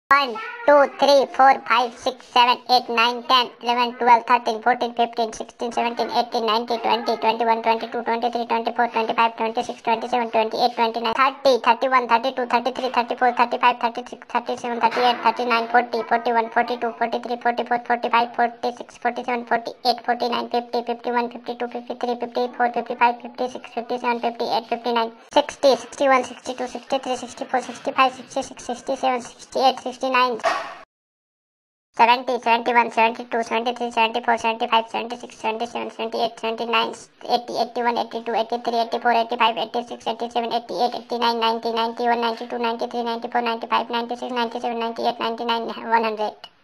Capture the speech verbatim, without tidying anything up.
one, two, three, four, five, six, seven, eight, nine, ten, eleven, twelve, thirteen, fourteen, fifteen, sixteen, seventeen, eighteen, nineteen, twenty, twenty-one, twenty-two, twenty-three, twenty-four, twenty-five, twenty-six, twenty-seven, twenty-eight, twenty-nine, thirty, thirty-one, thirty-two, thirty-three, thirty-four, thirty-five, thirty-six, thirty-seven, thirty-eight, thirty-nine, forty, forty-one, forty-two, forty-three, forty-four, forty-five, forty-six, forty-seven, forty-eight, forty-nine, fifty, fifty-one, fifty-two, fifty-three, fifty-four, fifty-five, fifty-six, fifty-seven, fifty-eight, fifty-nine, sixty, sixty-one, sixty-two, sixty-three, sixty-four, sixty-five, sixty-six, sixty-seven, sixty-eight, sixty-nine, seventy, seventy-one, seventy-two, seventy-three, seventy-four, seventy-five, seventy-six, seventy-seven, seventy-eight, seventy-nine, eighty, eighty-one, eighty-two, eighty-three, eighty-four, eighty-five, eighty-six, eighty-seven, eighty-eight, eighty-nine, ninety, ninety-one, ninety-two, ninety-three, ninety-four, ninety-five, ninety-six, ninety-seven, ninety-eight, ninety-nine, one hundred.